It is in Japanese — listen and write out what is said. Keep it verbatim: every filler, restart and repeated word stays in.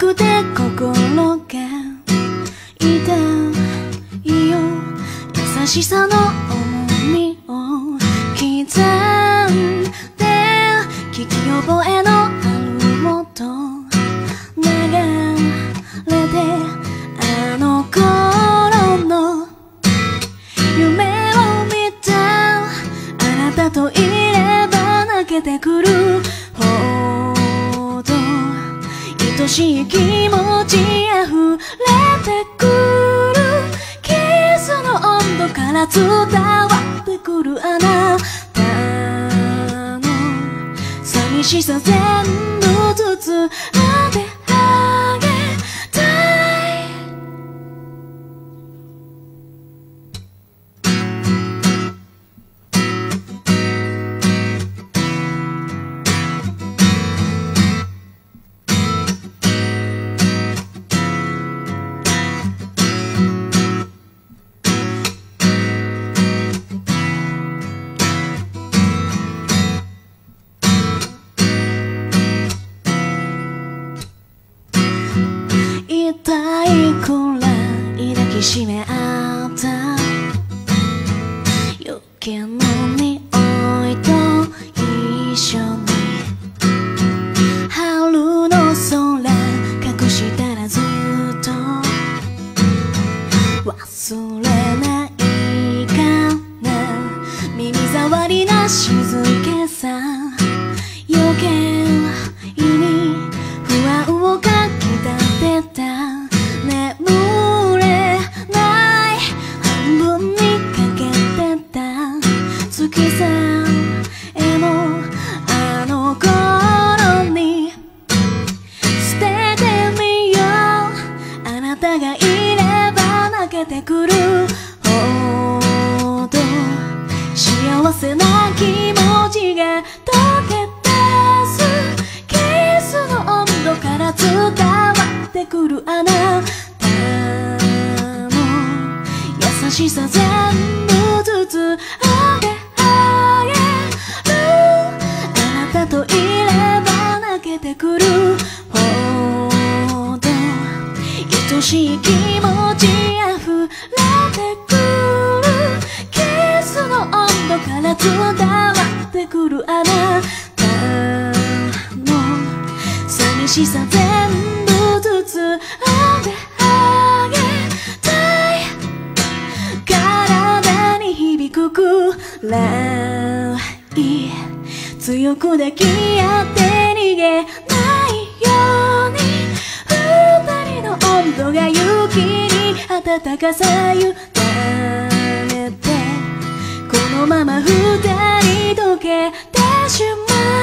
くて心が痛いよ。優しさの重みを刻んで聞き覚えのある音流れて、あの頃の夢を見たあなたといれば泣けてくるほど愛しい気持ち溢れてくる。キスの温度から伝わってくるあなたの寂しさ全部ずつ当てあげたい。痛いくらい抱きしめ合った余計な匂いと一緒に春の空隠したらずっと忘れないかな。耳障りな静けさ余計に不安をかき立てた。眠れない半分にかけてた月さえもあの頃に捨ててみよう。あなたがいれば泣けてくるほど幸せな気持ちが溶け出す。キスの温度から伝わってくるあなたの優しさ全部ずつあげあげる。あなたといれば泣けてくるほど愛しい気持ち溢れてくる。キスの温度から伝わってくるあなたの寂しさ全部ずつあげあげたい。体に響くくらい強く抱き合って逃げないように、二人の温度が雪に暖かさ委ねて、このまま二人溶けてしまう。